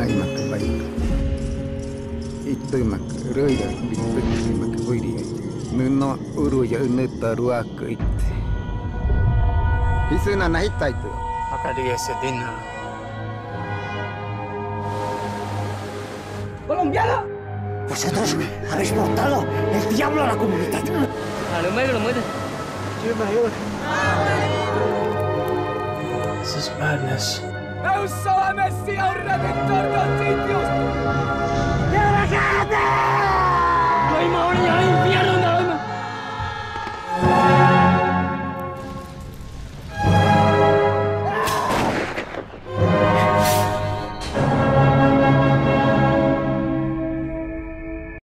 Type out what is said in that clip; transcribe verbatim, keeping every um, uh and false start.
imak baik. Itu mak roida bitu imak boiri. Nuno uru ya uneta ruak it. Hisuna nahita itu. Akadi ese dinner. ¡Colombiano! Vosotros habéis portado el diablo a la comunidad. A lo mejor lo muere. This is madness. ¡Eu sou a Messia, o Redentor dos Índios!